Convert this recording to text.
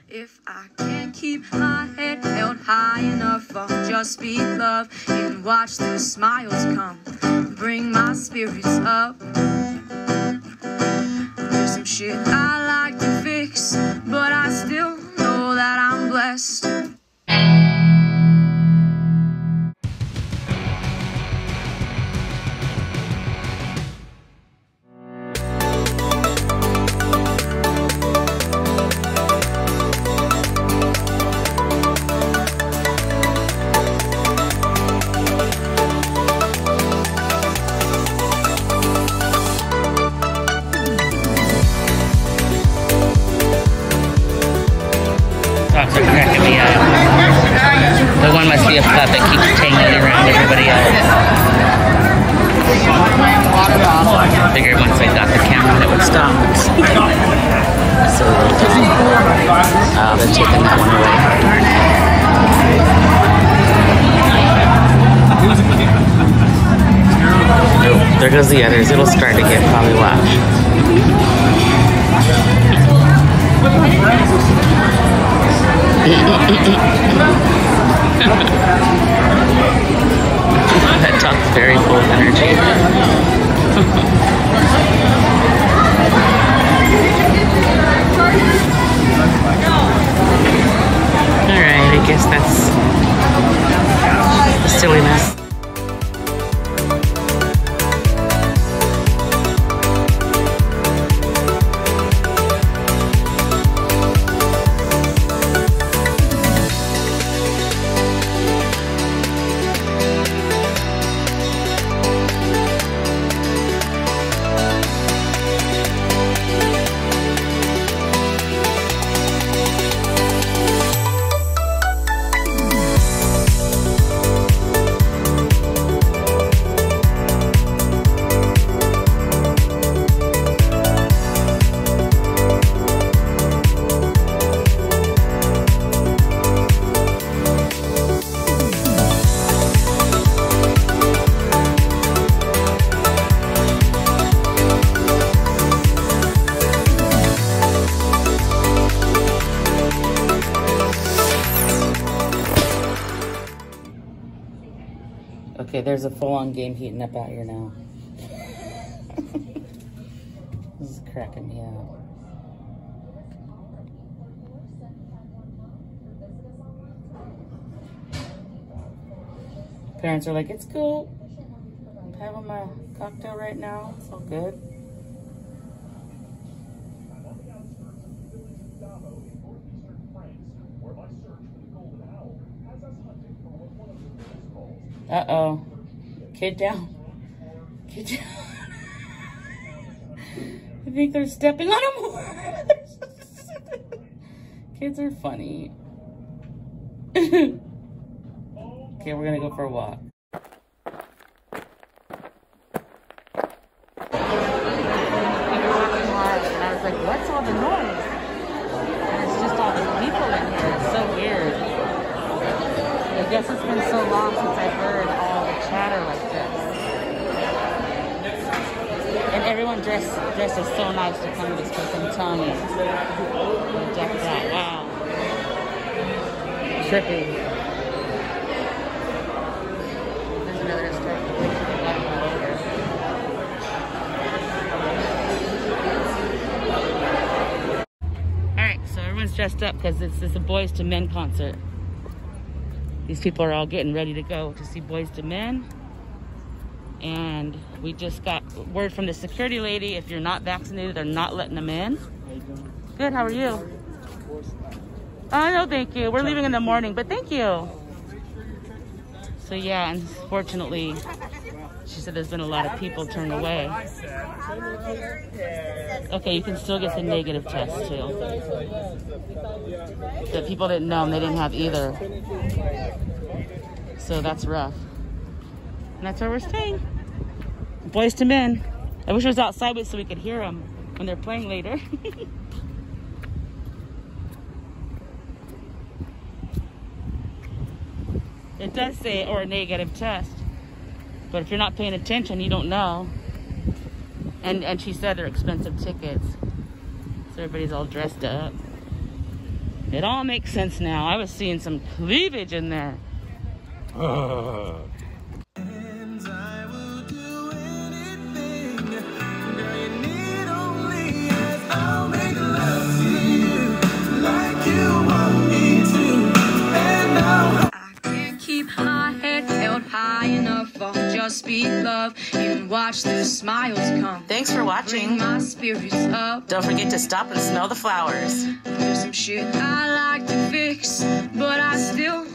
If I can't keep my head held high enough, I'll just be love and watch the smiles come, bring my spirits up. There's some shit I like to fix, but I still know that I'm blessed. Dogs are cracking me up. The one must be a pup that keeps tangling around everybody else. I figured once I got the camera it would stop. So they're taking that one away. Oh, there goes the others. It'll start again, probably. Watch. That dog's very full of energy. Alright, I guess that's the silliness. Okay, there's a full-on game heating up out here now. This is cracking me up. Parents are like, it's cool. I'm having my cocktail right now. It's all good. Uh-oh. Kid down. Kid down. I think they're stepping on him more. Kids are funny. Okay, we're gonna go for a walk. And I was like, what's all the noise? And it's just all the people in here. It's so weird. I guess it's been so long since I've heard all the chatter like this. And everyone dressed is so nice to come to this place, I'm telling you. Decked out, wow. Trippy. There's another historical picture of that over. Alright, so everyone's dressed up because it's a Boys to Men concert. These people are all getting ready to go to see Boys to Men. And we just got word from the security lady, if you're not vaccinated, they're not letting them in. How you doing? Good, how are you? Oh, no, thank you. We're leaving in the morning, but thank you. So yeah, unfortunately, she said there's been a lot of people turned away. Okay, you can still get the negative test too. The people didn't know them, they didn't have either. So that's rough. And that's where we're staying. Boys to Men. I wish it was outside so we could hear them when they're playing later. It does say, or a negative test. But if you're not paying attention, you don't know. And she said they're expensive tickets. So everybody's all dressed up. It all makes sense now. I was seeing some cleavage in there. And I will do anything, girl, you need only ask. I'll make love to you like you want me to, and I can't keep my head held high enough. I'll just be love and watch the smiles come. Thanks for watching. Bring my spirits up. Don't forget to stop and smell the flowers. There's some shit I like to fix, but I still